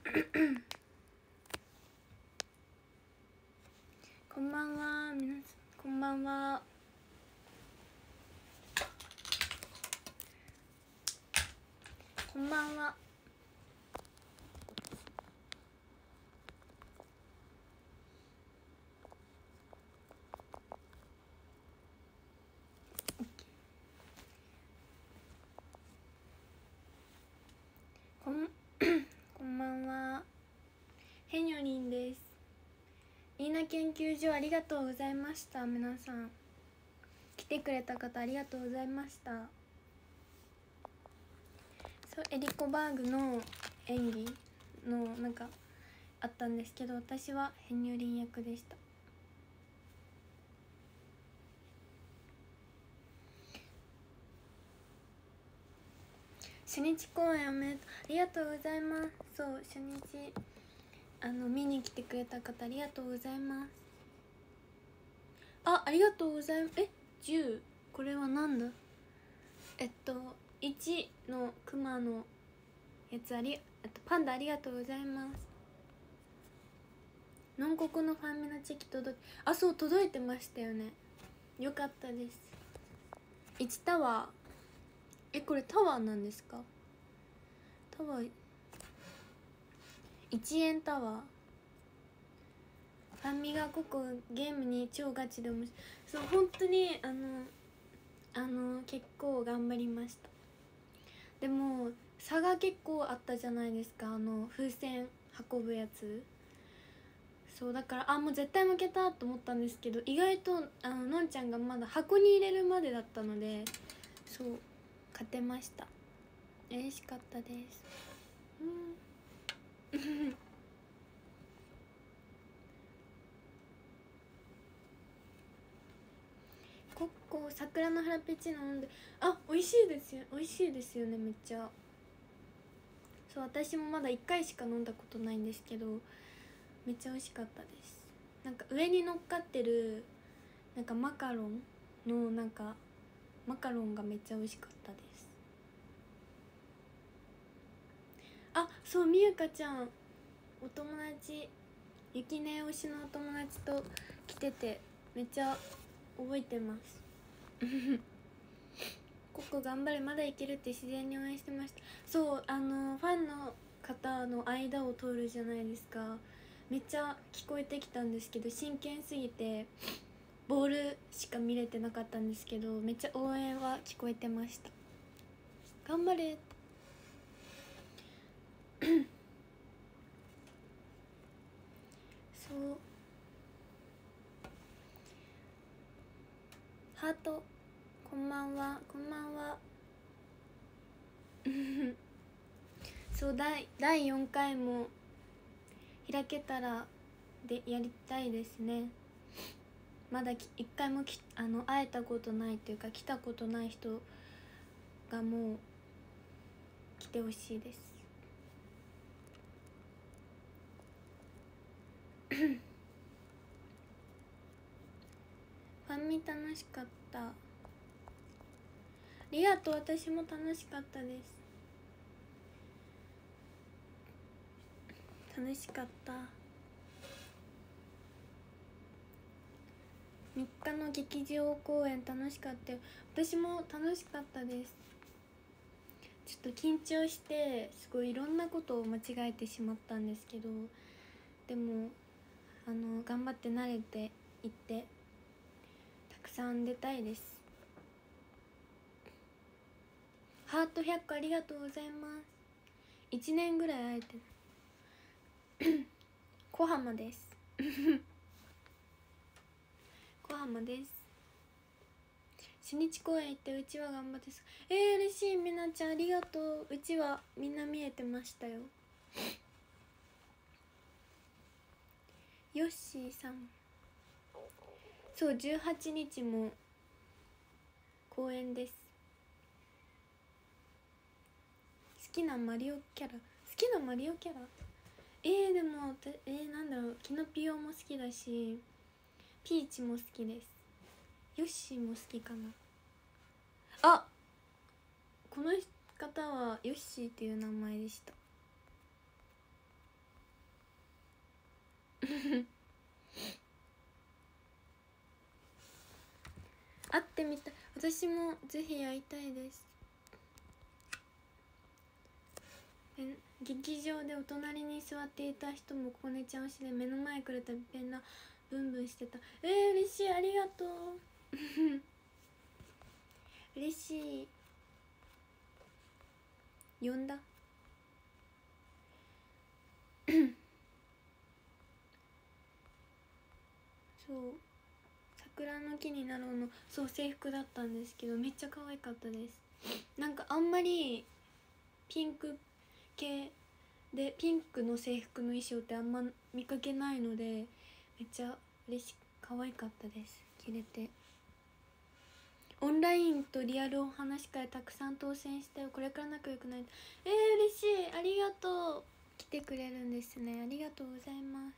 こんばんは、皆さんこんばんは。こんばんは。こんこんばんは。へにょりんです。いいな研究所ありがとうございました。皆さん来てくれた方ありがとうございました。そう、エリコバーグの演技のなんかあったんですけど、私はへにょりん役でした。初日公演おめでとう、ありがとうございます。そう、初日見に来てくれた方ありがとうございます。ありがとうございます。10、これはなんだ。1のクマのやつパンダありがとうございます。のんここのファンミのチェキ届いそう、届いてましたよね。よかったです。1タワー、これタワーなんですか。タワー1円タワー、ファンミがここゲームに超ガチで面白い。そう、本当に結構頑張りました。でも差が結構あったじゃないですか、風船運ぶやつ。そうだからもう絶対負けたと思ったんですけど、意外とのんちゃんがまだ箱に入れるまでだったので、そう勝てました。嬉しかったです。コッコ桜のフラペチーノ飲んで、美味しいですよ、美味しいですよね、めっちゃ。そう、私もまだ1回しか飲んだことないんですけど、めっちゃ美味しかったです。なんか上に乗っかってるなんかマカロンのマカロンがめっちゃ美味しかったです。そう、みゆかちゃんお友達、ゆきね推しのお友達と来ててめっちゃ覚えてます。ココ頑張れ、まだいけるって自然に応援してました。そう、ファンの方の間を通るじゃないですか。めっちゃ聞こえてきたんですけど、真剣すぎてボールしか見れてなかったんですけど、めっちゃ応援は聞こえてました。頑張れ。そう、ハートこんばんは、こんばんは。そう、第4回も開けたらでやりたいですね。まだ一回も会えたことないというか、来たことない人がもう来てほしいです。ファンミ楽しかった、ありがとう。私も楽しかったです。楽しかった。3日の劇場公演楽しかったよ。私も楽しかったです。ちょっと緊張してすごいいろんなことを間違えてしまったんですけど、でも頑張って慣れていってたくさん出たいです。ハート100個ありがとうございます。1年ぐらい会えて小浜です小浜です。初日公演行ってうちは頑張って嬉しい。みなちゃんありがとう。うちはみんな見えてましたよ。ヨッシーさん、そう、18日も公演です。好きなマリオキャラ、でもなんだろう、キノピオも好きだし、ピーチも好きです。ヨッシーも好きかな。この方はヨッシーっていう名前でした。 会ってみたい。私もぜひ会いたいです。劇場でお隣に座っていた人もこねちゃん推しで目の前来るたびペンラブンブンしてた。嬉しい、ありがとう。嬉しい。呼んだそう、桜の木になろうの、そう制服だったんですけど、めっちゃ可愛かったです。なんかあんまりピンク系でピンクの制服の衣装ってあんま見かけないので、めっちゃ可愛かったです。着れて。オンラインとリアルお話し会たくさん当選して、これから仲良くなりたい。嬉しい、ありがとう。来てくれるんですね、ありがとうございます。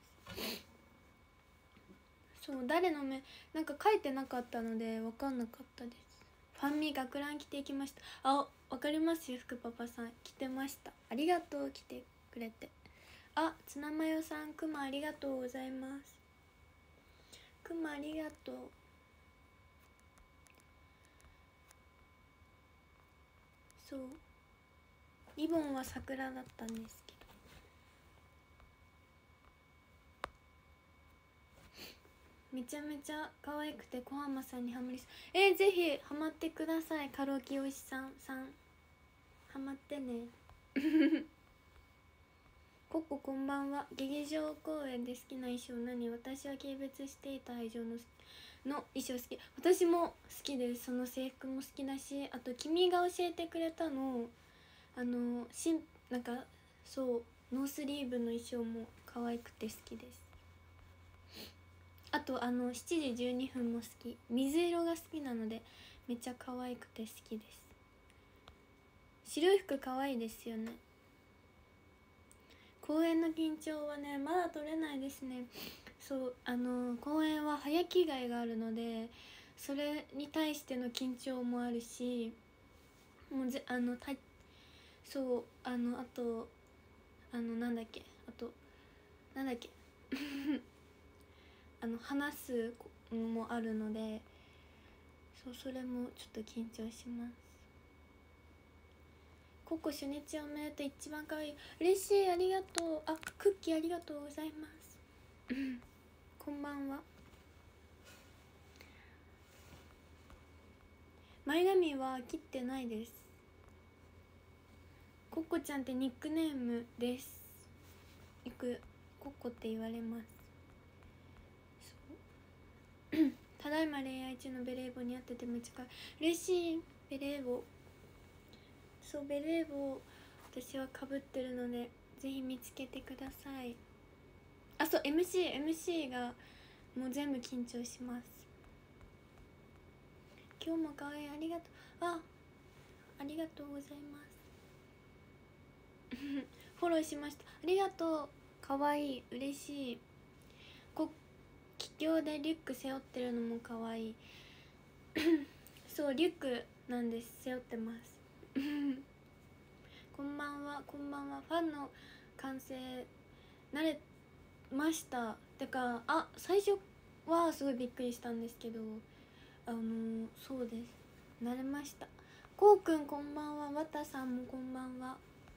そう、誰の目なんか書いてなかったので分かんなかったです。ファンミ学ラン着ていきました。あ、分かりますよ、福パパさん着てました。ありがとう、来てくれて。あ、ツナマヨさん、くまありがとうございます。くまありがとう。そう、リボンは桜だったんですけど、めちゃめちゃ可愛くて小浜さんにハマりそう。ぜひハマってください。カロキおしさんハマってね。ココこんばんは。劇場公演で好きな衣装何？私は軽蔑していた愛情の衣装好き。私も好きです。その制服も好きだし、あと君が教えてくれたのなんかそうノースリーブの衣装も可愛くて好きです。あと7時12分も好き。水色が好きなのでめっちゃ可愛くて好きです。白い服可愛いですよね。公演の緊張はねまだ取れないですね。そう公演は早着替えがあるので、それに対しての緊張もあるし、もうそうあとなんだっけ話すのもあるので、そうそれもちょっと緊張します。ココ初日おめでとう、一番可愛い。嬉しい、ありがとう。あ、クッキーありがとうございます。こんばんは。前髪は切ってないです。ココちゃんってニックネームです。よくココって言われます。ただいま恋愛中のベレー帽に会っててめっちゃ可愛い。嬉しい。ベレー帽、そうベレー帽私はかぶってるのでぜひ見つけてください。あ、そう MC がもう全部緊張します。今日も可愛い、ありがとう。ありがとうございますフォローしました、ありがとう。可愛い、嬉しい。気境でリュック背負ってるのも可愛いそうリュックなんです、背負ってますこんばんは、こんばんは。ファンの歓声慣れました。てか最初はすごいびっくりしたんですけど、そうです、慣れました。こうくんこんばんは。わたさんもこんばんは。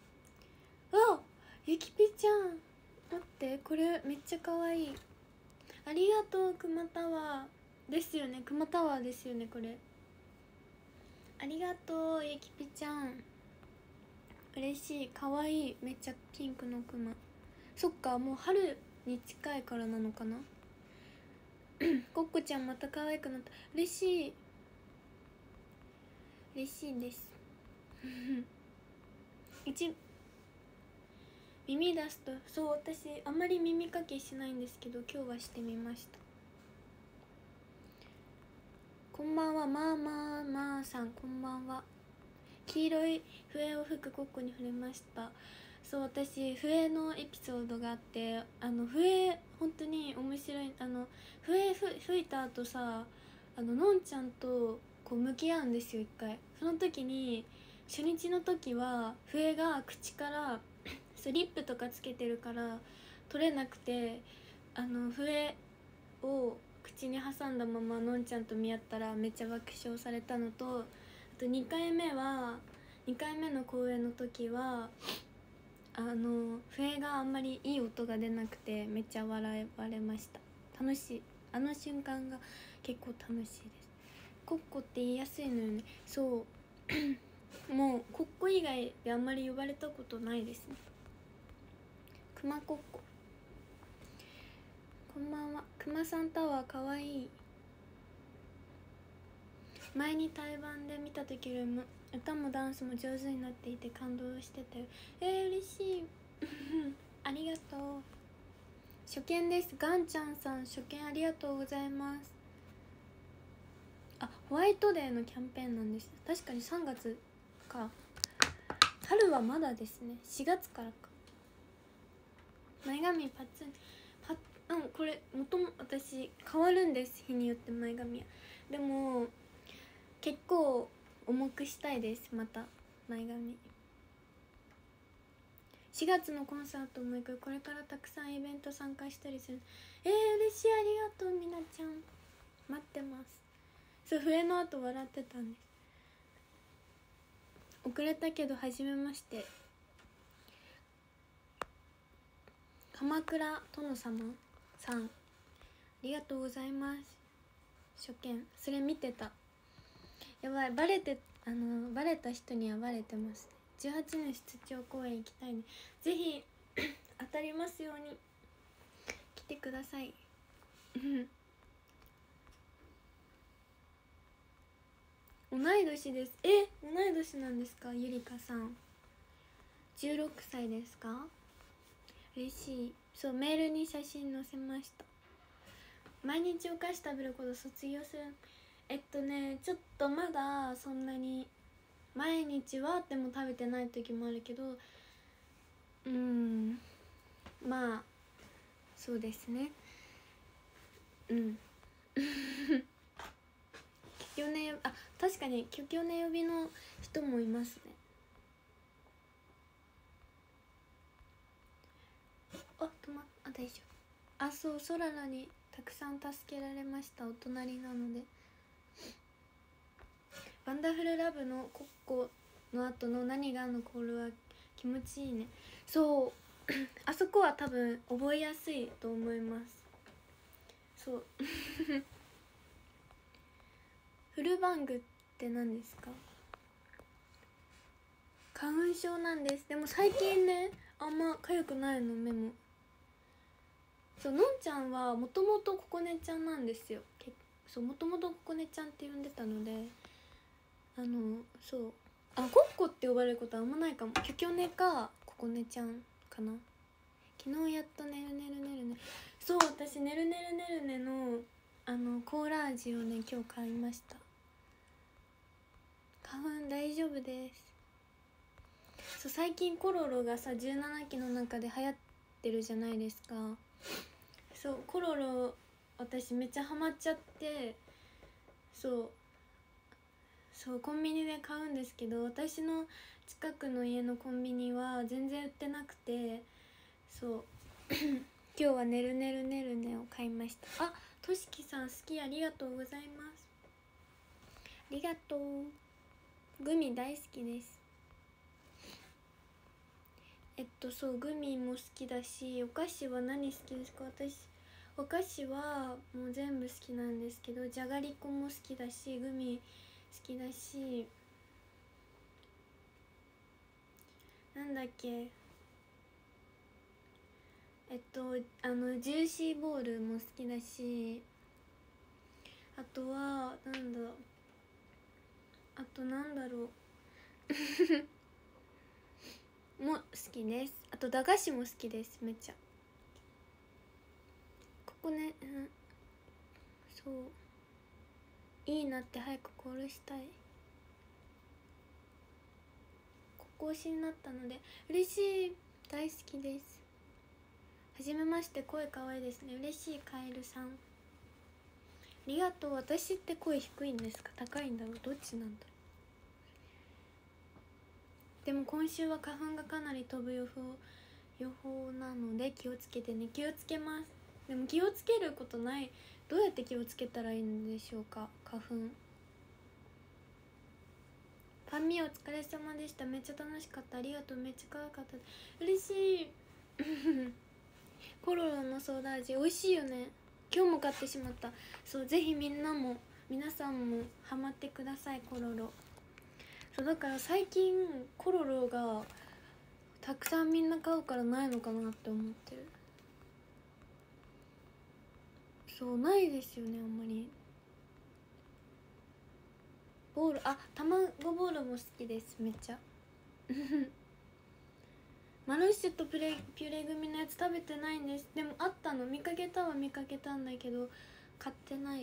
ゆきぴちゃん、待って、これめっちゃ可愛い。ありがとう。くまタワーですよね、くまタワーですよねこれ。ありがとうゆきぴちゃん、嬉しい。可愛い、めっちゃピンクのクマ。そっか、もう春に近いからなのかなコッコちゃんまた可愛くなった。嬉しいです耳出すと、そう私あんまり耳かきしないんですけど今日はしてみました。こんばんは。まあさんこんばんは。黄色い笛を吹くコッコに触れました。そう、私笛のエピソードがあって、笛本当に面白い。笛吹いた後さ、のんちゃんとこう向き合うんですよ一回。その時に初日の時は笛が口からそうリップとかつけてるから取れなくて、 笛を口に挟んだままのんちゃんと見合ったらめっちゃ爆笑されたのと、あと2回目の公演の時は笛があんまりいい音が出なくてめっちゃ笑われました。楽しい、あの瞬間が結構楽しいです。コッコって言いやすいのよね。そうもうコッコ以外であんまり呼ばれたことないですね。くまコッコこんばんは。くまさんタワーかわいい。前に対バンで見た時よりも歌もダンスも上手になっていて感動してたよ。嬉しいありがとう。初見です。ガンちゃんさん初見ありがとうございます。ホワイトデーのキャンペーンなんです。確かに3月か。春はまだですね。4月からか。前髪パツンこれ元も私変わるんです、日によって前髪は。でも結構重くしたいです。また前髪4月のコンサートも行く。これからたくさんイベント参加したりする。嬉しい、ありがとうみなちゃん、待ってます。そう、笛の後笑ってたんです。遅れたけど初めまして。鎌倉殿様さんありがとうございます。初見それ見てた。やばい、バレた人にはバレてますね。18年出張公演行きたいね。ぜひ当たりますように来てください同い年です。同い年なんですか。ゆりかさん16歳ですか。嬉しい。そう、メールに写真載せました。毎日お菓子食べること卒業する。ちょっとまだそんなに毎日はあっても食べてない時もあるけど、まあそうですね。確かにキョキョネ呼びの人もいますね。大丈夫。そう、ソララにたくさん助けられました。お隣なので。ワンダフルラブのコッコの後の何がのコールは気持ちいいね。そうあそこは多分覚えやすいと思います。そうフルバングって何ですか。花粉症なんです。でも最近ね、あんま痒くないの、目も。そう、のんちゃんはもともとここねちゃんなんですよ。そうもともとここねちゃんって呼んでたので、そうコッコって呼ばれることはあんまないかも。キョキョネかここねちゃんかな。昨日やっとねるねるねるね。そう、私ねるねるねるねのコーラ味をね今日買いました。花粉大丈夫です。そう、最近コロロがさ17期の中で流行ってるじゃないですか。そうコロロ私めっちゃハマっちゃって、そうコンビニで買うんですけど、私の近くの家のコンビニは全然売ってなくて、そう今日はねるねるねるねを買いました。としきさん好き、ありがとうございます。ありがとう。グミ大好きです。そうグミも好きだし、お菓子は何好きですか。私お菓子はもう全部好きなんですけど、じゃがりこも好きだし、グミ好きだし、なんだっけ、ジューシーボールも好きだし、あとはなんだろうも好きです。あと駄菓子も好きです。めっちゃここね、そういいなって、早くコールしたい。ここ推しになったので嬉しい。大好きです。はじめまして、声かわいいですね。嬉しい。カエルさんありがとう。私って声低いんですか、高いんだろう、どっちなんだろう。でも今週は花粉がかなり飛ぶ予報なので気をつけてね。気をつけます。 でも気をつけることない。どうやって気をつけたらいいんでしょうか。花粉。パンミーお疲れ様でした。めっちゃ楽しかった。ありがとう。めっちゃ可愛かった。嬉しい。コロロのソーダ味美味しいよね。今日も買ってしまった。そう、ぜひ皆さんもハマってください、コロロ。そうだから最近コロロがたくさんみんな買うからないのかなって思ってる。そうないですよね、あんまり。ボール、あ、卵ボールも好きです、めっちゃ。マルッシュとピュレ組のやつ食べてないんです。でもあったの、見かけたんだけど買ってない。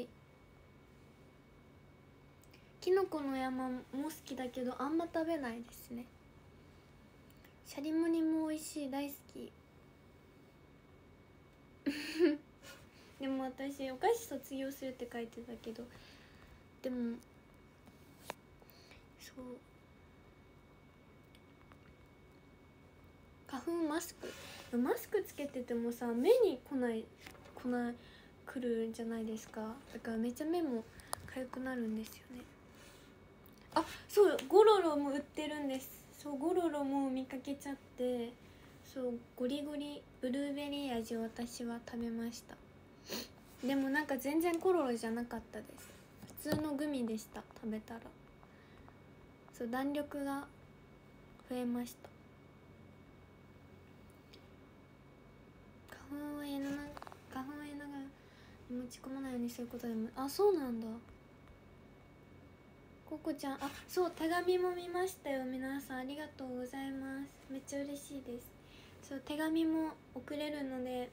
きのこの山も好きだけどあんま食べないですね。シャリモニも美味しい、大好き。でも私お菓子卒業するって書いてたけど、でもそう花粉マスクつけててもさ、目に来るんじゃないですか。だからめっちゃ目も痒くなるんですよね。あ、そう、ゴロロも売ってるんです。そう、ゴロロも見かけちゃって、そう、ゴリゴリブルーベリー味を私は食べました。でもなんか全然コロロじゃなかったです。普通のグミでした。食べたらそう、弾力が増えました。花粉は家ながら持ち込まないようにすることでも。あ、そうなんだ。ココちゃん、あ、そう、手紙も見ましたよ。皆さんありがとうございます。めっちゃ嬉しいです。そう、手紙も送れるので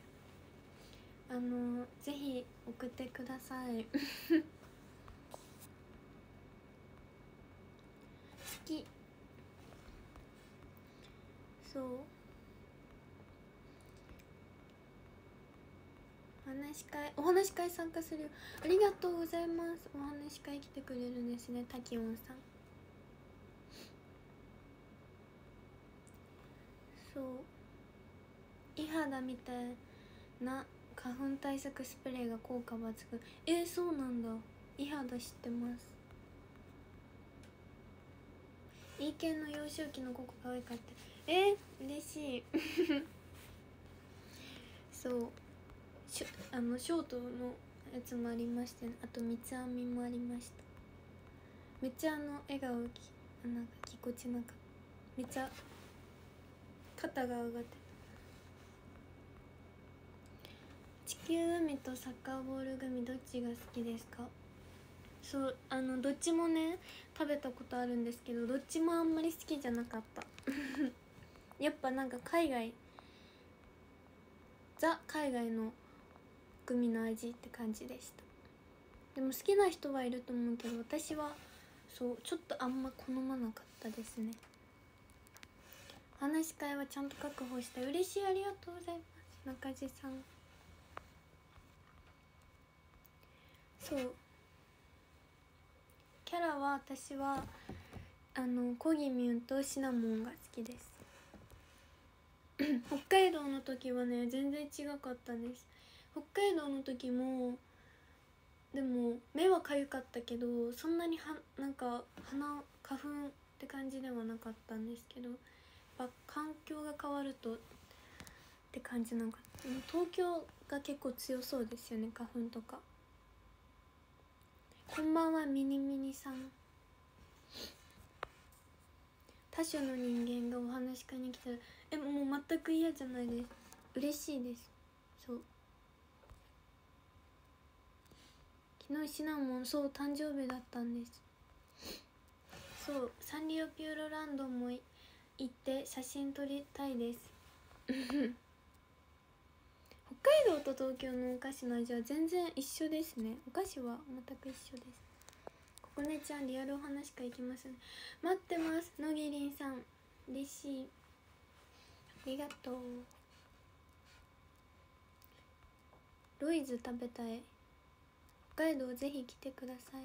ぜひ送ってください。好き。そう、お話し会参加するよ。ありがとうございます。お話し会来てくれるんですね、タキオンさん。そう、イ肌みたいな花粉対策スプレーが効果抜群。そうなんだ。イ肌知ってます。いい系の幼少期のココ可愛かった。嬉しい。そうショートのやつもありましてね。あと三つ編みもありました。めっちゃ笑顔なんかぎこちなかった。めっちゃ肩が上がって。地球グミとサッカーボールグミどっちが好きですか。そう、どっちもね食べたことあるんですけど、どっちもあんまり好きじゃなかった。やっぱなんか海外のグミの味って感じでした。でも好きな人はいると思うけど、私はそうちょっとあんま好まなかったですね。話し会はちゃんと確保して嬉しい。ありがとうございます、中地さん。そうキャラは私はコギミュンとシナモンが好きです。北海道の時はね全然違かったです。北海道の時もでも目はかゆかったけど、そんなになんか花粉って感じではなかったんですけど、やっぱ環境が変わるとって感じなんか。東京が結構強そうですよね、花粉とか。こんばんは、ミニミニさん。他種の人間がお話し会に来たらもう全く嫌じゃないです。嬉しいです。そう昨日シナモンそう誕生日だったんです。そうサンリオピューロランドも行って写真撮りたいです。北海道と東京のお菓子の味は全然一緒ですね。お菓子は全く一緒です。ここねちゃんリアルお話会行きますね。待ってます。のぎりんさん嬉しい、ありがとう。ロイズ食べたい。北海道ぜひ来てください。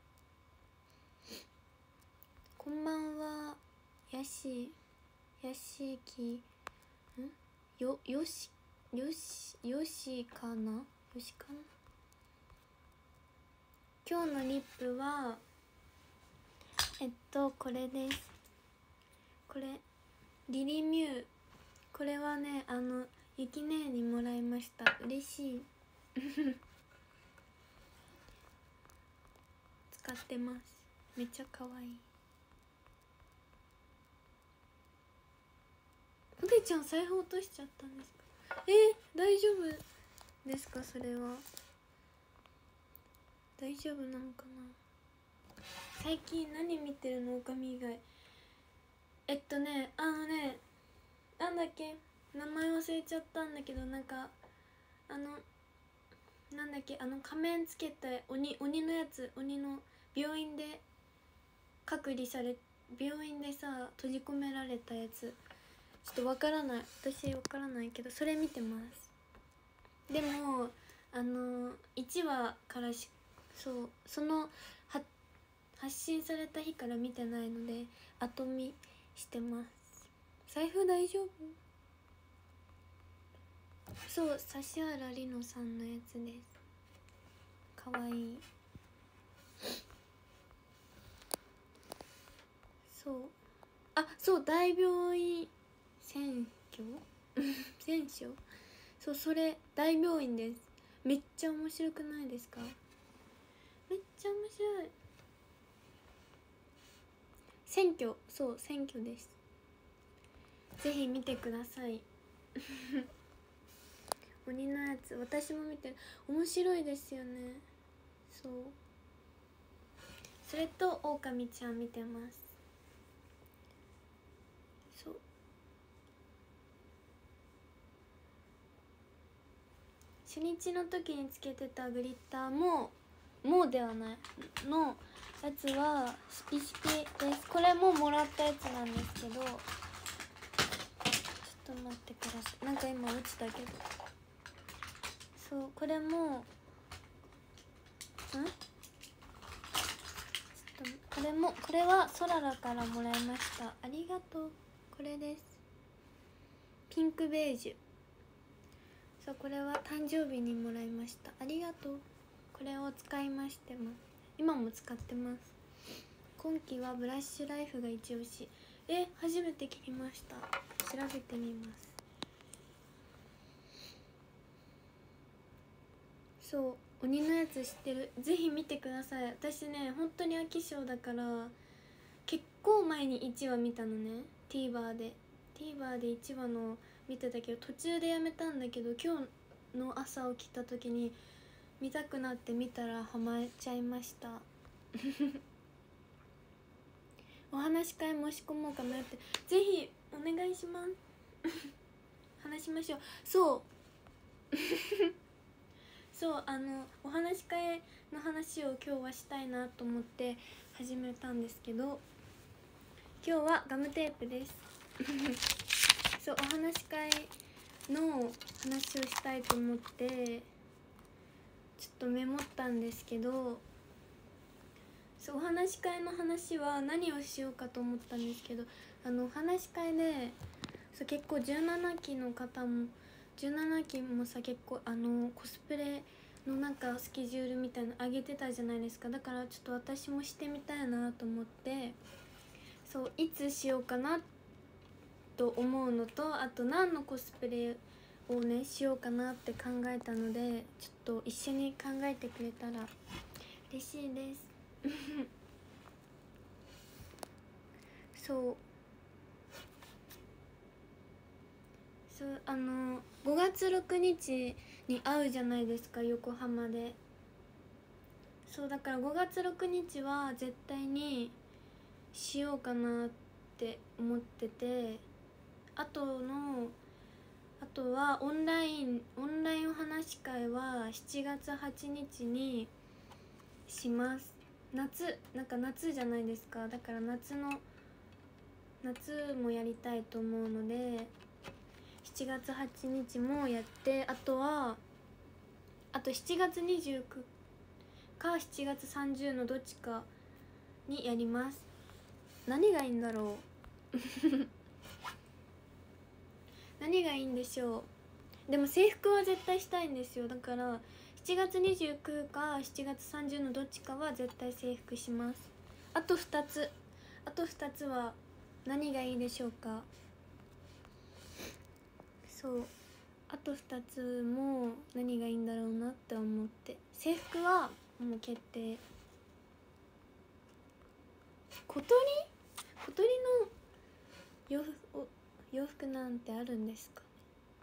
こんばんは。よしきよしよしかな。今日のリップはこれです。これリリミュー。これはねゆきねえにもらいました。嬉しい使ってます。めっちゃ可愛い。おでちゃん財布落としちゃったんですか。大丈夫ですか。それは大丈夫なのかな。最近何見てるの、おかみ以外。なんだっけ、名前忘れちゃったんだけど、なんかなんだっけ、仮面つけた鬼のやつ、鬼の病院で隔離され、病院でさ閉じ込められたやつ、ちょっとわからない、私わからないけど、それ見てます。でも1話からその発信された日から見てないので後見してます。財布大丈夫？そう、指原莉乃さんのやつです。かわいい。そう大病院選挙選挙、そう、それ大病院です。めっちゃ面白くないですか。めっちゃ面白い。選挙です。ぜひ見てください鬼のやつ私も見てる。面白いですよね。そう、それと狼ちゃん見てます。そう、初日の時につけてたグリッターもではないのやつは一式です。これももらったやつなんですけど、ちょっと待ってください。なんか今落ちたけど、そう、これもこれはソララからもらいました。ありがとう。これです。ピンクベージュ。そう、これは誕生日にもらいました。ありがとう。これを使いましてます。今も使ってます。今期はブラッシュライフが一押し。初めて聞きました。調べてみます。そう、鬼のやつ知ってる。ぜひ見てください。私ね、本当に飽き性だから結構前に1話見たのね。 TVer で1話の見てたけど、途中でやめたんだけど、今日の朝起きた時に見たくなって見たらハマっちゃいましたお話し会申し込もうかなって。ぜひお願いします話しましょう。そうそうお話し会の話を今日はしたいなと思って始めたんですけど、今日はガムテープですそう、お話し会の話をしたいと思ってちょっとメモったんですけど、そう、お話し会の話は何をしようかと思ったんですけど、お話し会でそう結構17期の方も17期もさ、結構コスプレのなんかスケジュールみたいなの上げてたじゃないですか。だからちょっと私もしてみたいなと思って、そう、いつしようかなと思うのと、あと何のコスプレをねしようかなって考えたので、ちょっと一緒に考えてくれたら嬉しいですそう5月6日に会うじゃないですか、横浜で。そう、だから5月6日は絶対にしようかなって思ってて、あとはオンラインお話し会は7月8日にします。なんか夏じゃないですか。だから夏もやりたいと思うので、7月8日もやって、あと7月29か7月30のどっちかにやります。何がいいんだろう何がいいんでしょう。 でも制服は絶対したいんですよ。だから7月29か7月30のどっちかは絶対制服します。あと2つは何がいいでしょうか。そうあと2つも何がいいんだろうなって思って、制服はもう決定。小鳥の洋服なんてあるんですか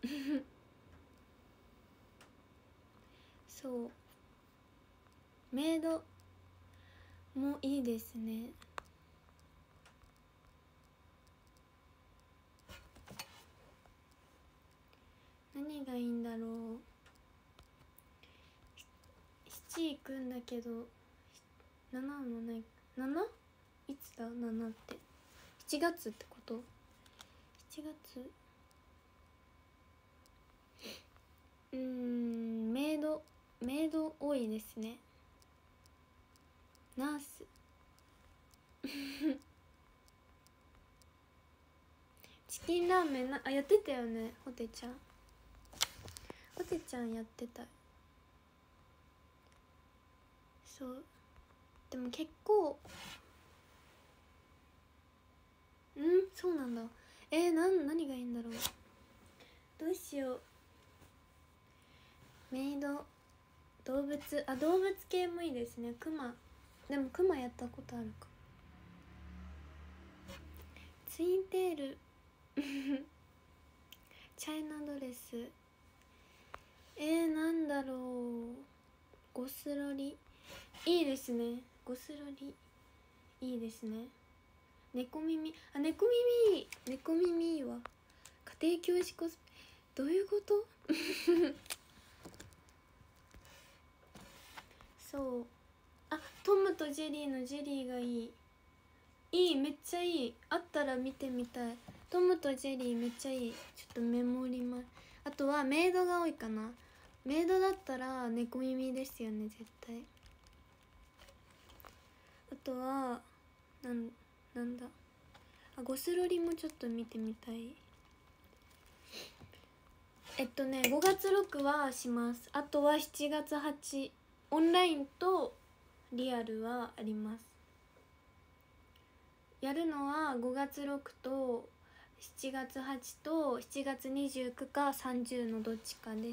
そうメイドもいいですね。何がいいんだろう。7行くんだけど7もない。 7？ いつだ7って。7月ってこと？ 7 月。メイド多いですね。ナースチキンラーメンやってたよね。ホテちゃんやってた。そうでも結構そうなんだ。何がいいんだろう。どうしよう。メイド、動物系もいいですね。クマ、でもクマやったことあるか。ツインテールチャイナドレス、なんだろう。ゴスロリいいですね。ゴスロリいいですね。猫耳いいわ。家庭教師コスどういうことそうトムとジェリーのジェリーがいいめっちゃいい。あったら見てみたい。トムとジェリーめっちゃいい。ちょっとメモります。あとはメイドが多いかな。メイドだったら猫耳ですよね絶対。あとはなんだゴスロリもちょっと見てみたい。5月6はします。あとは7月8オンラインとリアルはあります。やるのは5月6と7月8と7月29か30のどっちかです。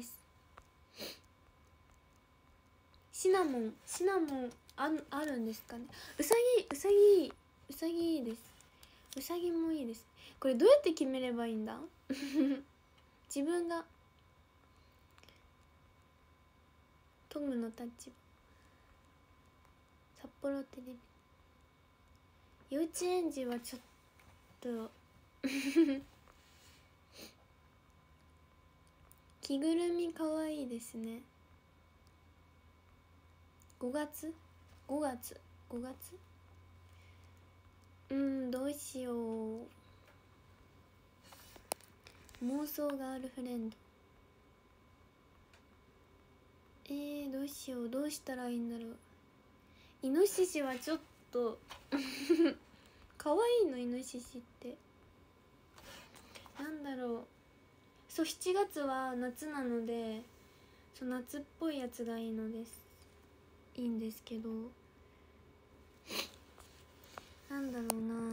シナモンあるんですかね。うさぎいいです。うさぎもいいです。これどうやって決めればいいんだ自分がトムの立場。札幌テレビ幼稚園児はちょっと着ぐるみかわいいですね。5月どうしよう。妄想ガールフレンドどうしよう。どうしたらいいんだろう。イノシシはちょっと可愛いの。イノシシってなんだろう。そう7月は夏なので夏っぽいやつがいいんですけど、なんだろうな。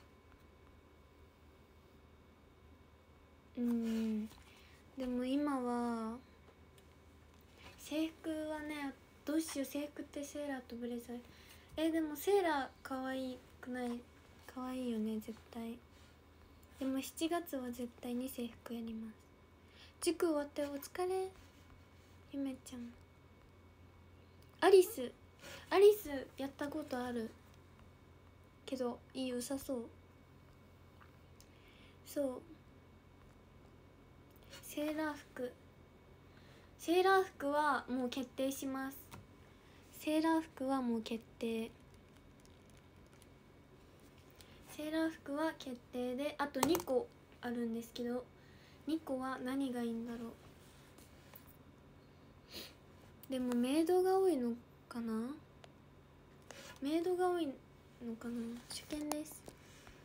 でも今は制服はね、どうしよう。制服ってセーラーとブレザー。でもセーラー可愛くない？可愛いよね絶対。でも7月は絶対に制服やります。塾終わってお疲れ。ゆめちゃん。アリスやったことあるけど良さそう。そうセーラー服はもう決定します。セーラー服はもう決定。セーラー服は決定で、あと2個あるんですけど、2個は何がいいんだろう。でもメイドが多いのかな。初見です。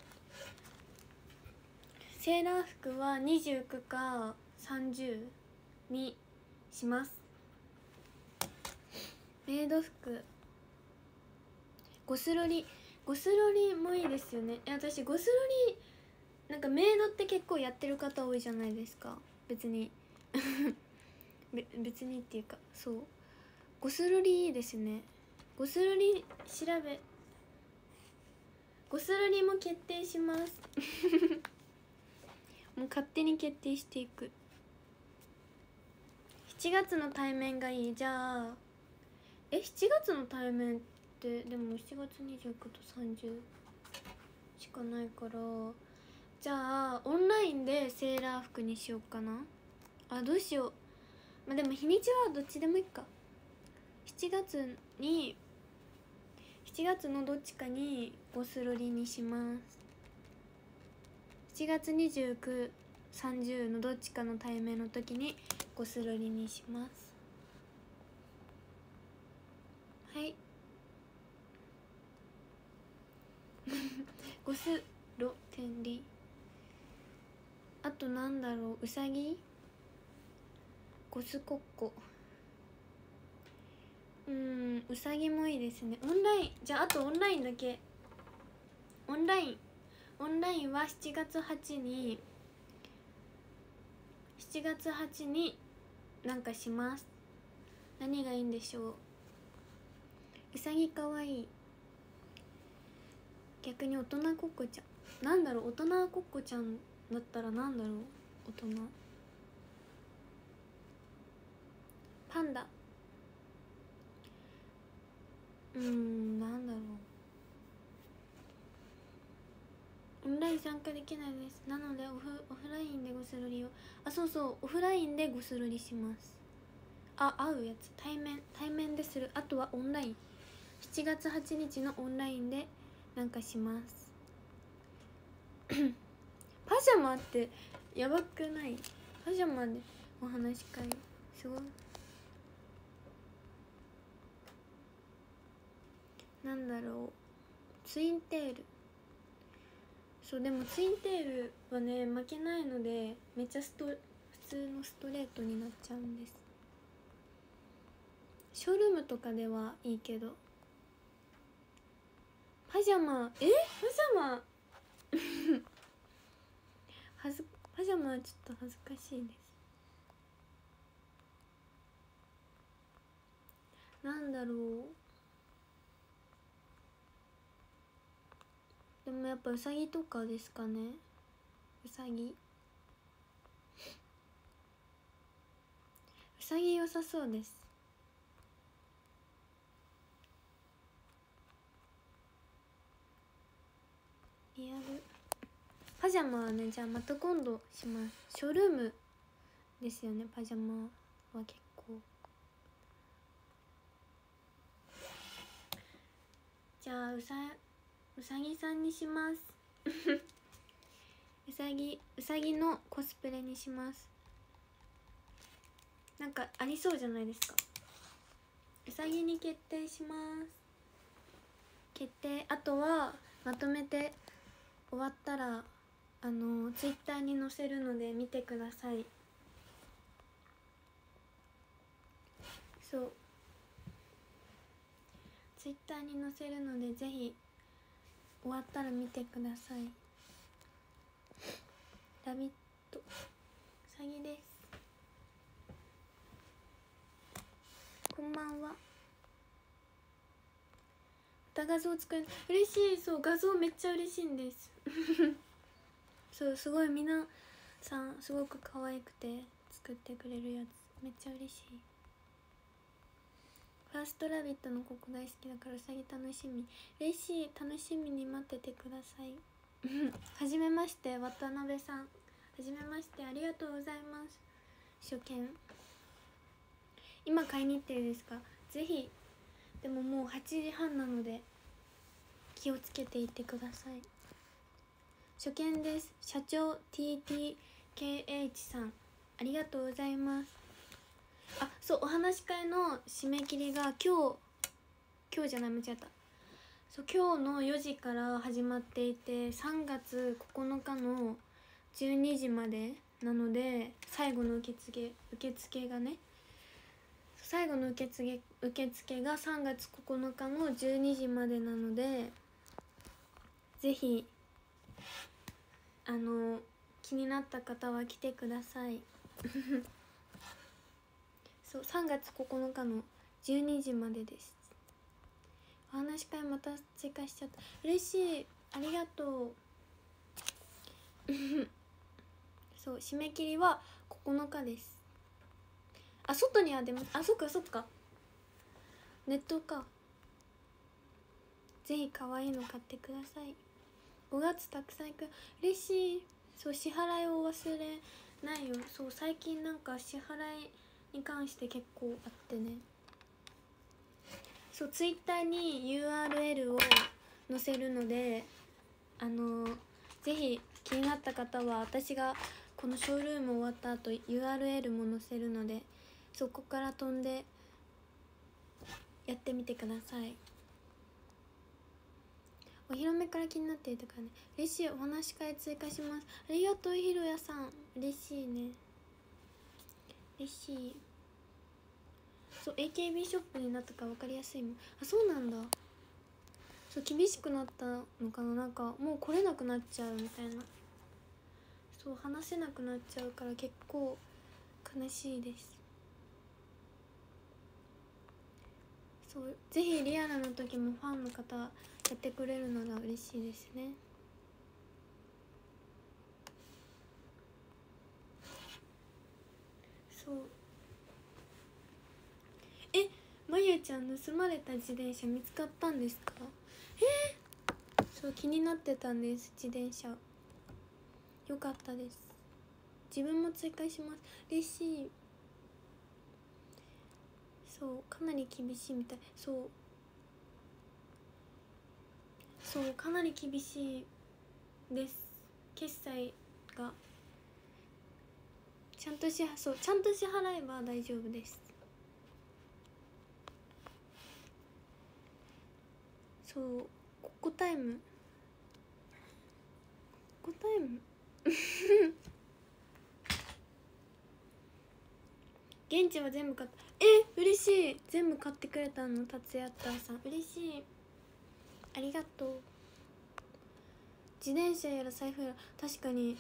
セーラー服は29か30 にします。メイド服、ゴスロリもいいですよね。私ゴスロリなんかメイドって結構やってる方多いじゃないですか。別に別にっていうか、そう、ゴスロリいいですね。ゴスロリゴスロリも決定しますもう勝手に決定していく。7月の対面がいい。じゃあ7月の対面ってでも7月29と30しかないから、じゃあオンラインでセーラー服にしようかな。あ、どうしよう。まあでも日にちはどっちでもいいか。7月のどっちかにゴスロリにします。7月29、30のどっちかの対面の時にゴスロリにします。はいゴスロ天理。あとなんだろう、うさぎ、ゴスコッコ、うさぎもいいですね。オンライン、じゃああとオンラインだけ。オンラインは7月8になんかします。何がいいんでしょう。うさぎかわいい。逆に大人コッコちゃん、なんだろう、大人コッコちゃんだったらなんだろう、大人パンダ、なんだろう。オンライン参加できないです。なのでオフラインでゴスロリを、そうそう、オフラインでゴスロリします。会うやつ、対面でする。あとはオンライン、7月8日のオンラインでなんかしますパジャマってやばくない？パジャマでお話し会、すごい。なんだろう、ツインテール。そう、でもツインテールはね負けないので、めっちゃ普通のストレートになっちゃうんです。ショールームとかではいいけど、パジャマパジャマパジャマはちょっと恥ずかしいです。なんだろう、でもやっぱうさぎとかですかね。うさぎ良さそうです。リアルパジャマはね、じゃあまた今度します。ショールームですよね、パジャマは結構。じゃあうさぎさんにしますうさぎのコスプレにします。なんかありそうじゃないですか。うさぎに決定します。決定。あとはまとめて終わったらツイッターに載せるので見てください。そう、ツイッターに載せるのでぜひ終わったら見てください。ラビットうさぎです。こんばんは。また画像作る、嬉しい。そう、画像めっちゃ嬉しいんですそう、すごい皆さんすごく可愛くて作ってくれるやつめっちゃ嬉しい。ファーストラビットのここ大好きだからうさぎ楽しみ。嬉しい、楽しみに待っててくださいはじめまして、渡辺さん。はじめまして、ありがとうございます。初見、今買いに行ってるですか？ぜひ。でももう8時半なので気をつけていってください。初見です。社長 TTKH さん、ありがとうございます。そう、お話し会の締め切りが今日じゃない、間違った。そう、今日の4時から始まっていて、3月9日の12時までなので最後の受付がね、最後の受付が3月9日の12時までなので、ぜひ気になった方は来てくださいそう、3月9日の12時までです。お話し会また追加しちゃった。嬉しい、ありがとうそう、締め切りは9日です。あ、外には出ます。あ、そっかそっか、ネットか。ぜひ可愛いの買ってください。5月たくさん行く。嬉しい。そう、支払いを忘れないよ。そう、最近なんか支払いに関して結構あってね。そう、ツイッターに URL を載せるので、ぜひ気になった方は、私がこのショールーム終わった後 URL も載せるので、そこから飛んでやってみてください。お披露目から気になっていたからね。嬉しい。お話し会追加します。ありがとうひろやさん、嬉しいね。嬉しい。そう、 AKB ショップになったから分かりやすいもん。あ、そうなんだ。そう、厳しくなったのかな。なんかもう来れなくなっちゃうみたいな。そう、話せなくなっちゃうから結構悲しいです。そう、ぜひリアルの時もファンの方やってくれるなら嬉しいですね。そう、まゆちゃん、盗まれた自転車見つかったんですか？そう、気になってたんです、自転車。よかったです。自分も追加します。嬉しい。そう、かなり厳しいみたい。そう、かなり厳しいです。決済がちゃんと支払えば大丈夫です。そう、ここタイム現地は全部買った。嬉しい。全部買ってくれたの、達也ったさん、嬉しい。ありがとう。自転車やら財布やら、確かに。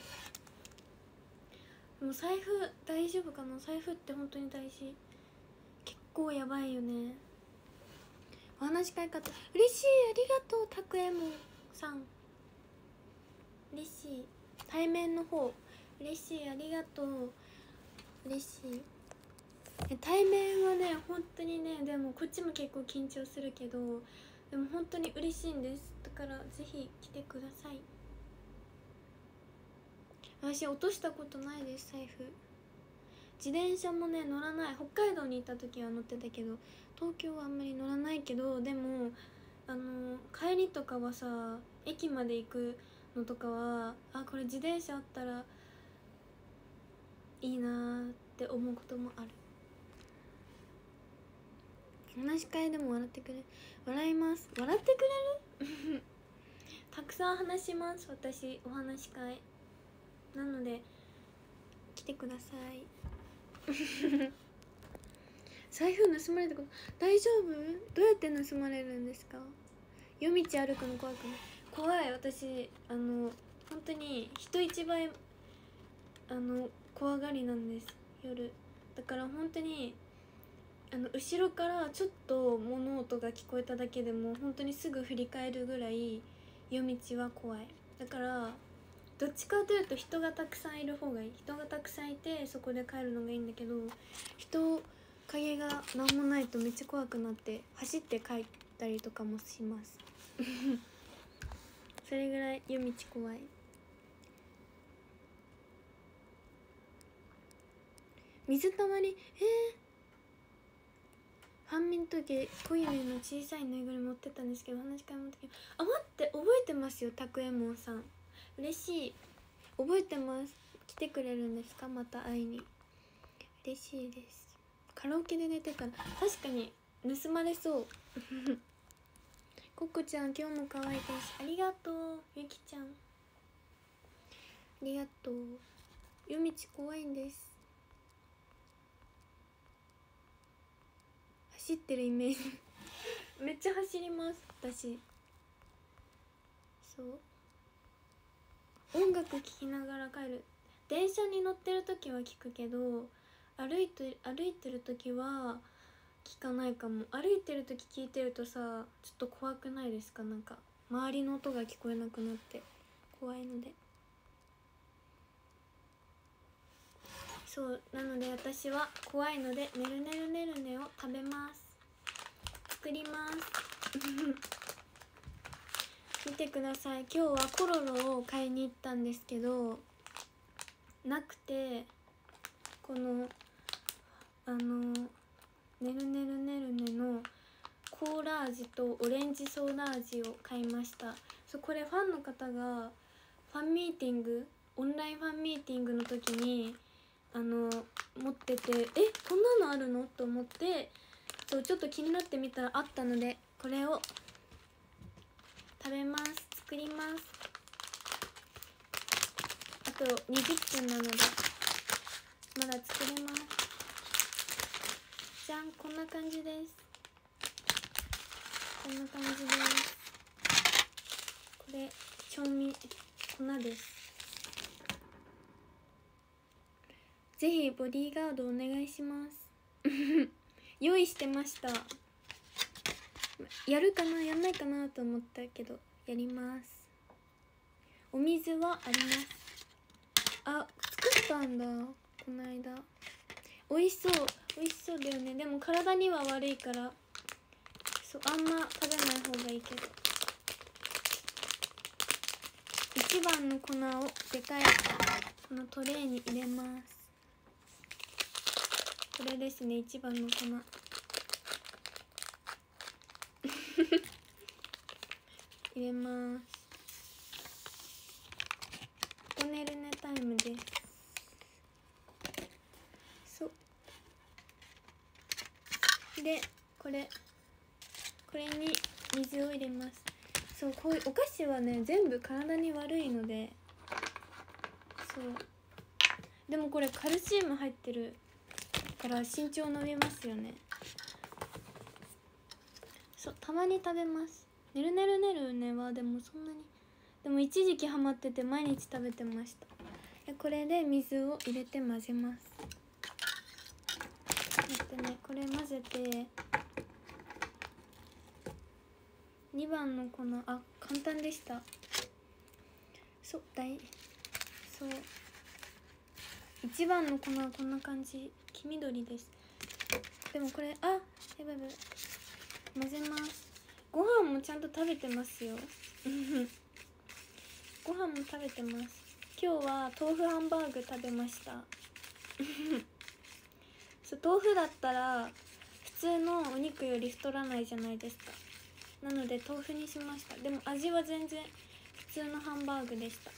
でも財布大丈夫かな。財布って本当に大事。結構やばいよね。お話し会買った。嬉しい。ありがとう、たくえもんさん、嬉しい。対面の方嬉しい。ありがとう、嬉しい。対面はね、本当にね、でもこっちも結構緊張するけど、でも本当に嬉しいんです。だからぜひ来てください。私落としたことないです、財布。自転車もね乗らない。北海道に行った時は乗ってたけど、東京はあんまり乗らないけど、でも帰りとかはさ、駅まで行くのとかは、これ自転車あったらいいなーって思うこともある。お話し会でも笑ってくれる。笑います。笑ってくれるたくさん話します、私。お話し会なので来てください財布盗まれたこと大丈夫？どうやって盗まれるんですか？夜道歩くの怖くない？怖い。私本当に人一倍怖がりなんです、夜。だから本当に後ろからちょっと物音が聞こえただけでも本当にすぐ振り返るぐらい夜道は怖い。だからどっちかというと人がたくさんいる方がいい。人がたくさんいてそこで帰るのがいいんだけど、人影が何もないとめっちゃ怖くなって走って帰ったりとかもしますそれぐらい夜道怖い。水たまり、ファンミの時トイレの小さいぬいぐるみ持ってったんですけど、話し会持ってきて、待って、覚えてますよ、たくえもんさん。嬉しい。覚えてます。来てくれるんですか、また会いに。嬉しいです。カラオケで寝てたら確かに盗まれそうココちゃん今日も可愛いです。ありがとう。ゆきちゃんありがとう。 夜道怖いんです。走ってるイメージめっちゃ走ります私。そう音楽聴きながら帰る。電車に乗ってる時は聞くけど、歩いてる時は聞かないかも。歩いてる時聞いてるとさ、ちょっと怖くないですか？なんか周りの音が聞こえなくなって怖いので。そうなので私は怖いのでねるねるねるねを食べます。作ります見てください。今日はコロロを買いに行ったんですけどなくて、このねるねるねるねのコーラ味とオレンジソーダ味を買いました。そうこれファンの方がファンミーティング、オンラインファンミーティングの時に持ってて、こんなのあるのと思って、そうちょっと気になってみたらあったので、これを食べます。作ります。あと20分なのでまだ作れます。じゃん、こんな感じです。こんな感じです。これ粉です。ぜひボディーガードお願いします用意してました。やるかなやんないかなと思ったけどやります。お水はあります。あ、作ったんだこの間。美味しそうだよね。でも体には悪いから、そうあんま食べない方がいいけど。一番の粉をでかいこのトレーに入れます。これですね、一番の粉入れます。ここねるねタイムです。そうでこれに水を入れます。そうこういうお菓子はね全部体に悪いので。そうでもこれカルシウム入ってるから身長伸びますよね。そうたまに食べます。ねるねるねるねはでもそんなに、でも一時期ハマってて毎日食べてました。これで水を入れて混ぜます。待ってね、これ混ぜて2番の粉、あ、簡単でした。そう1番の粉はこんな感じ、黄緑です。でもこれやばい混ぜます。ご飯もちゃんと食べてますよご飯も食べてます。今日は豆腐ハンバーグ食べましたそう豆腐だったら普通のお肉より太らないじゃないですか。なので豆腐にしました。でも味は全然普通のハンバーグでした。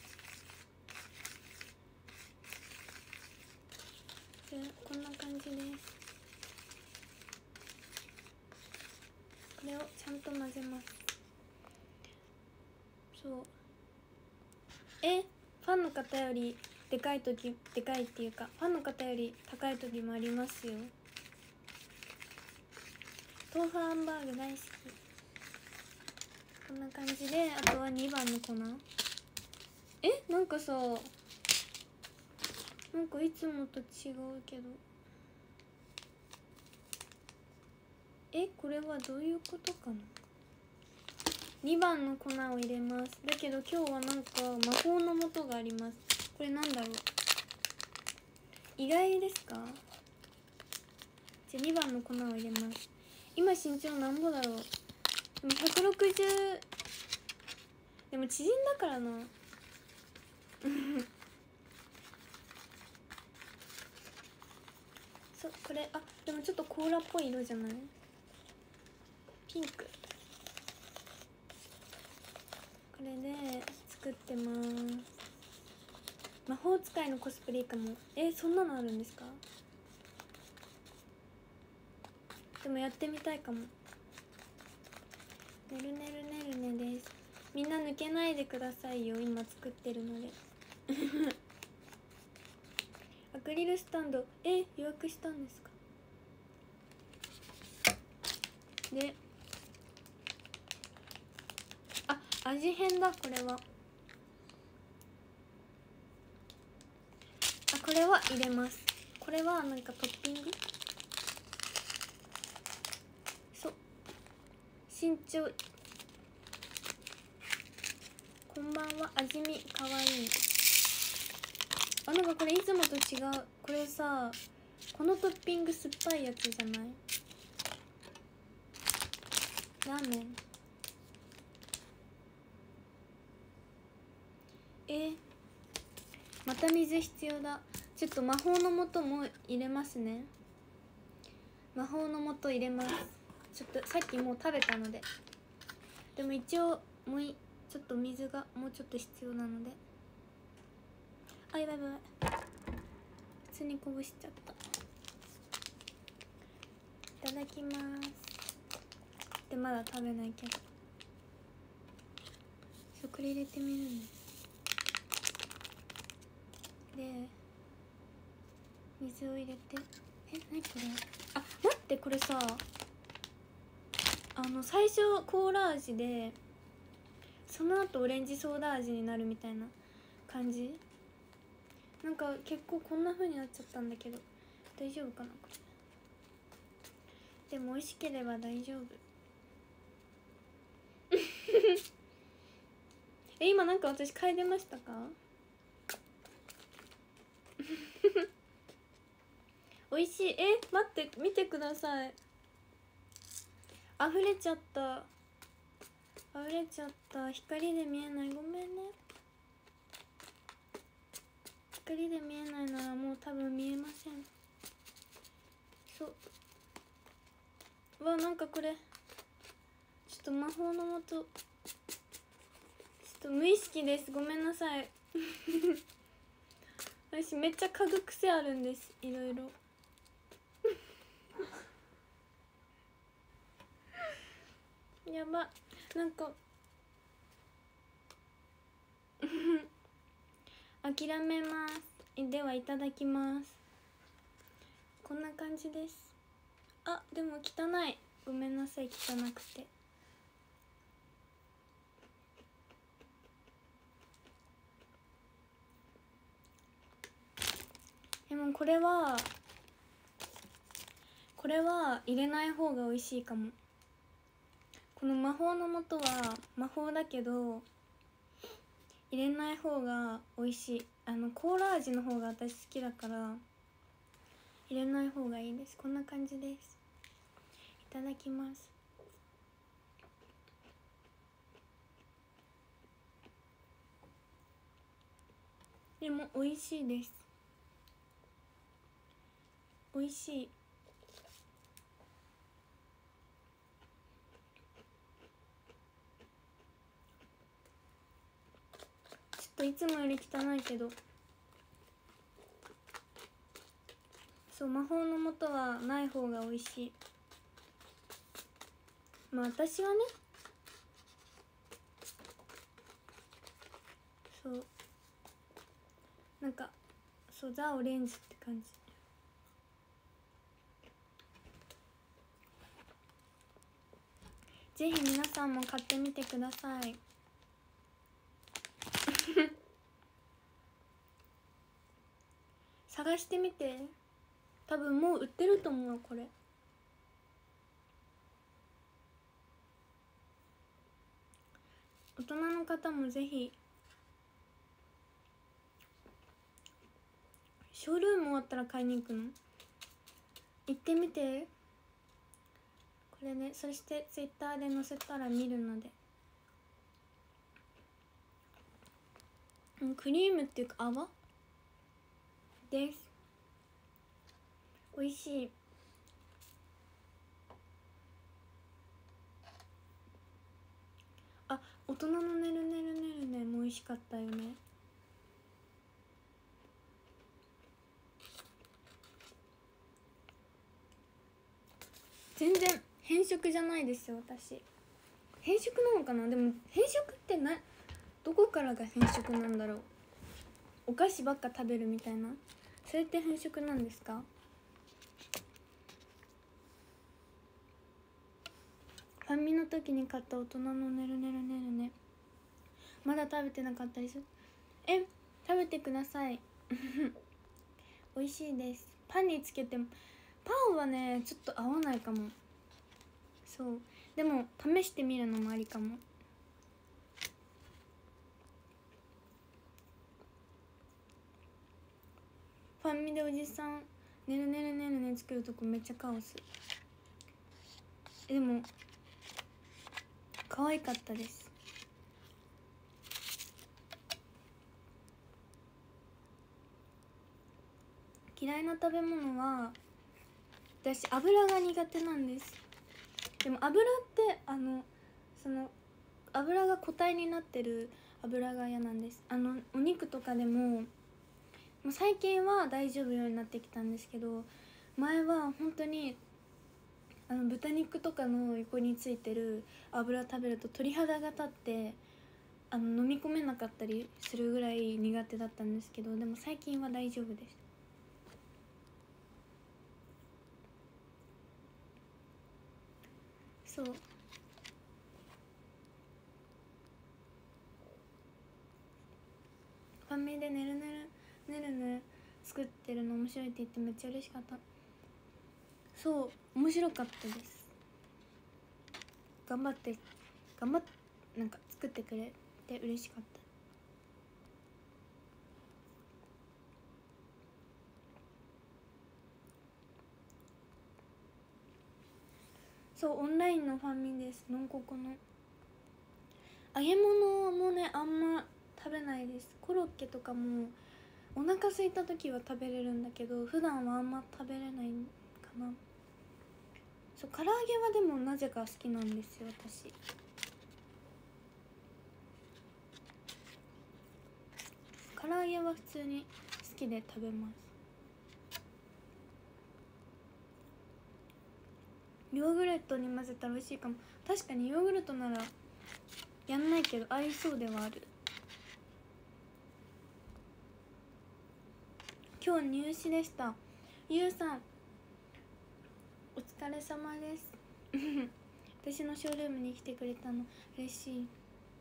でこんな感じです。これをちゃんと混ぜます。そうファンの方よりでかいっていうか、ファンの方より高い時もありますよ。豆腐ハンバーグ大好き。こんな感じで、あとは2番の粉。なんかさ、なんかいつもと違うけど、これはどういうことかな。2番の粉を入れます。だけど今日はなんか魔法の素があります。これなんだろう、意外ですか？じゃあ2番の粉を入れます。今身長なんぼだろう。でも160、でも縮んだからなそうこれでもちょっとコーラっぽい色じゃない？ピンク。これで作ってます。魔法使いのコスプレいいかも。そんなのあるんですか？でもやってみたいかも。ねるねるねるねです。みんな抜けないでくださいよ、今作ってるのでクリルスタンド予約したんですか？で、味変だ。これはこれは入れます。これはなんかトッピング。そう、身長、こんばんは。味見かわいい。なんかこれいつもと違う。これさ、このトッピング酸っぱいやつじゃない？ラーメン。また水必要だ。ちょっと魔法の素も入れますね。魔法の素入れます。ちょっとさっきもう食べたので。でも一応もうちょっと水がもうちょっと必要なので。やばいやばい、普通にこぼしちゃった。いただきます。でまだ食べないけど、これ入れてみるんです。で水を入れて、何これ。待って、これさ、最初コーラ味でその後オレンジソーダ味になるみたいな感じ。なんか結構こんな風になっちゃったんだけど、大丈夫かなこれ。でも美味しければ大丈夫。今なんか私嗅いでましたか？美味しい。待って見てください。溢れちゃった。溢れちゃった。光で見えない、ごめんね。光で見えないならもう多分見えません。なんかこれちょっと魔法の素、ちょっと無意識です。ごめんなさい。私めっちゃ嗅ぐ癖あるんです、いろいろ。やば、なんか諦めます。ではいただきます。こんな感じです。でも汚い、ごめんなさい、汚くて。でもこれは入れない方が美味しいかも。この魔法の素は魔法だけど入れない方が美味しい。コーラ味の方が私好きだから入れない方がいいです。こんな感じです。いただきます。でも美味しいです。美味しい。ちょっといつもより汚いけど、魔法の素はない方が美味しい。私はね、なんかザ・オレンジって感じ。ぜひ皆さんも買ってみてください。探してみて。多分もう売ってると思う。これ大人の方もぜひ。ショールーム終わったら買いに行くの？行ってみて。これね、そしてツイッターで載せたら見るので。クリームっていうか泡です。美味しい。大人のねるねるねるねも美味しかったよね。全然変色じゃないですよ。私変色なのかな。でも変色ってどこからが変色なんだろう。お菓子ばっか食べるみたいな。 それって粉飾なんですか？ファミの時に買った大人のねるねるねるね、まだ食べてなかったりする。食べてください美味しいです。パンにつけても。パンはねちょっと合わないかも。そう、でも試してみるのもありかも。ファミでおじさんねるねるねるね作るとこめっちゃカオス。でも可愛かったです。嫌いな食べ物は、私油が苦手なんです。でも油ってその油が固体になってる油が嫌なんです。お肉とかでもう最近は大丈夫ようになってきたんですけど、前は本当に豚肉とかの横についてる油食べると鳥肌が立って飲み込めなかったりするぐらい苦手だったんですけど、でも最近は大丈夫です。そう、ファミでねるねるねるね作ってるの面白いって言ってめっちゃ嬉しかった。そう、面白かったです。頑張ってなんか作ってくれて嬉しかった。そう、オンラインのファミです。のんここの揚げ物もねあんま食べないです。コロッケとかもお腹空いた時は食べれるんだけど普段はあんま食べれないかな。そう、唐揚げはでもなぜか好きなんですよ私。唐揚げは普通に好きで食べます。ヨーグレットに混ぜたら美味しいかも。確かにヨーグルトならやんないけど合いそうではある。今日入試でした。ゆうさんお疲れ様です私のショールームに来てくれたの嬉しい。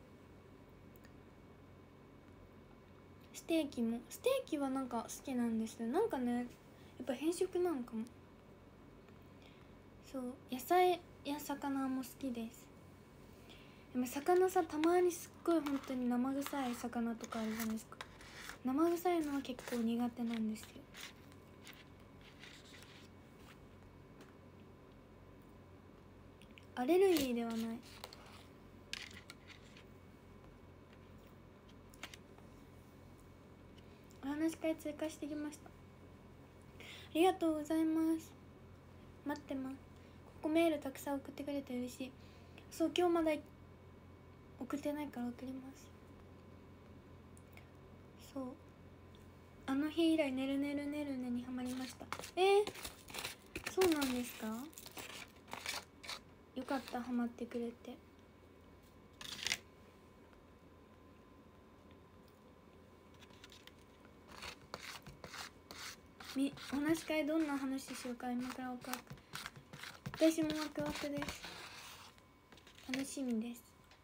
ステーキはなんか好きなんですよ。なんかねやっぱ変色なのかも。そう、野菜や魚も好きです。でも魚さ、たまにすっごい本当に生臭い魚とかあるじゃないですか。生臭いのは結構苦手なんですよ。アレルギーではない。お話し会追加してきました。ありがとうございます。待ってます。ここメールたくさん送ってくれて嬉しい。そう、今日まだ送ってないから送ります。そう、あの日以来ねるねるねるねにハマりました。そうなんですか？よかった、ハマってくれて。お話し会どんな話しようか今からワクワク。私もワクワクです。楽しみです。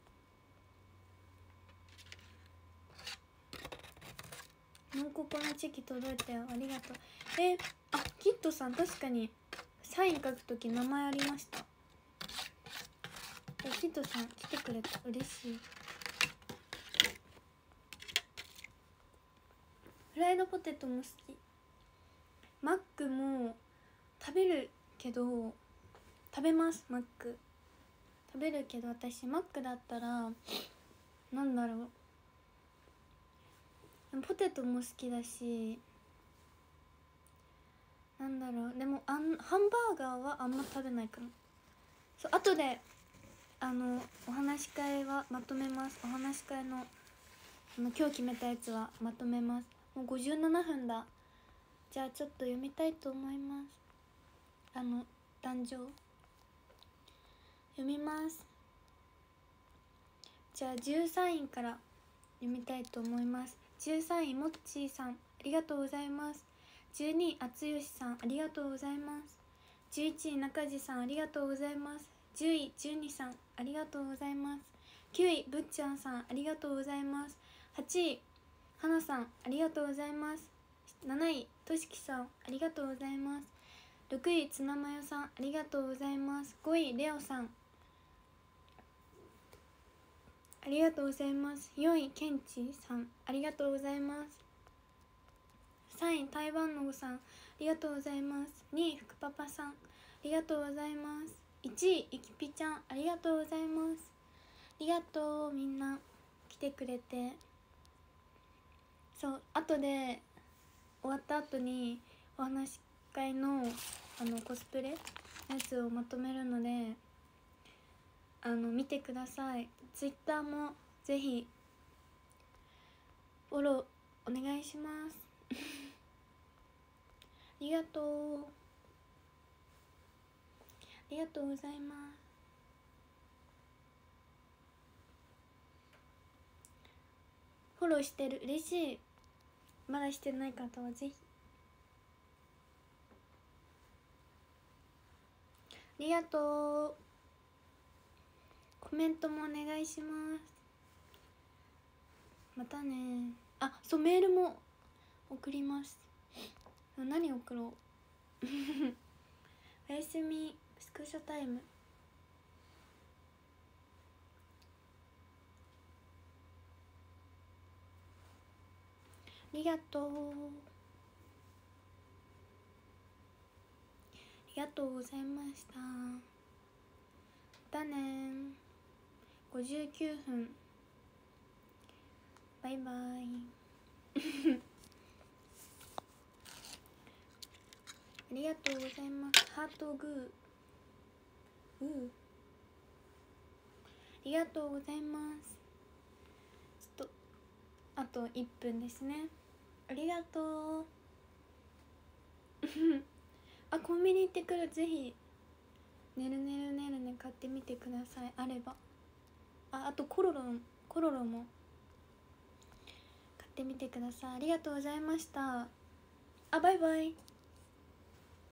のんここのチェキ届いたよ、ありがとう。キッドさん確かにサイン書くとき名前ありました。キッドさん来てくれた、嬉しい。フライドポテトも好き。マックも食べるけど食べます。マック食べるけど私マックだったらなんだろう、ポテトも好きだし、なんだろう、でもハンバーガーはあんま食べないかも。そう、後でお話し会はまとめます。お話し会の今日決めたやつはまとめます。もう57分だ。じゃあちょっと読みたいと思います。壇上読みます。じゃあ13位から読みたいと思います。13位もっちーさん、ありがとうございます。 12あつよしさんありがとうございます。11位中地さんありがとうございます。10位12さんありがとうございます。9位ぶっちゃんさんありがとうございます。8位はなさんありがとうございます。7位としきさんありがとうございます。6位ツナマヨさんありがとうございます。5位レオさんありがとうございます。4位ケンチさんありがとうございます。3位台湾のごさんありがとうございます。2位福パパさんありがとうございます。1位ゆきぴちゃんありがとうございます。ありがとうみんな来てくれて。そう後で終わった後にお話し会のコスプレのやつをまとめるので見てください。ツイッターもぜひフォローお願いしますありがとうありがとうございます。フォローしてる、嬉しい。まだしてない方はぜひ。ありがとう。コメントもお願いします。またね。あ、そうメールも送ります。何送ろうおやすみスクショタイム。ありがとう。ありがとうございました。またね。59分。バイバイありがとうございます。ハートグー。ありがとうございます。ちょっとあと1分ですね。ありがとうあ、コンビニ行ってくる。ぜひねるねるねるね買ってみてください。あればあとコロロも買ってみてください。ありがとうございました。バイバイ。